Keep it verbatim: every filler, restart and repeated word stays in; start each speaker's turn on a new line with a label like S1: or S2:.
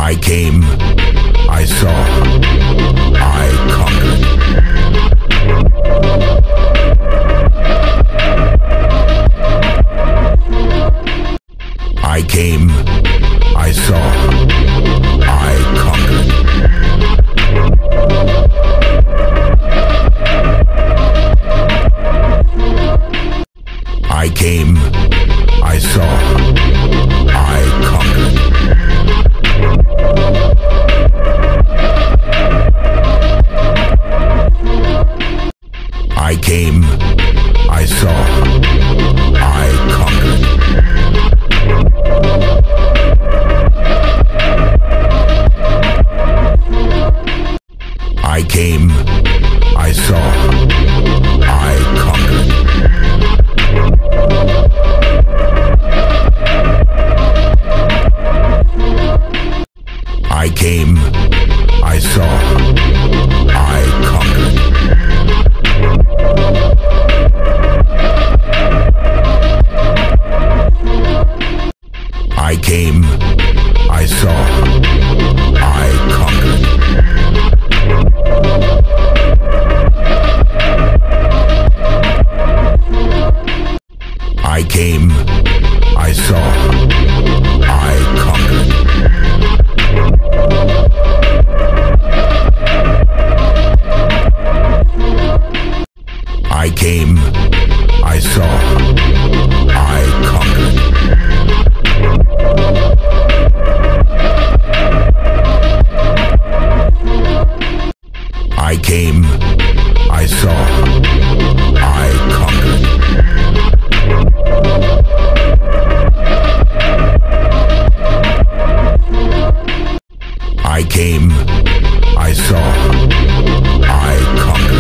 S1: I came, I saw, I conquered. I came, I saw, I conquered. I came, I saw, I conquered. I came, I saw, I conquered. I came, I saw, I conquered. I came, I saw, I conquered. I came, I saw, I conquered. I came, I saw, I conquered. I came, I saw, I conquered. I came, I saw, I conquered. I came, I saw, I conquered.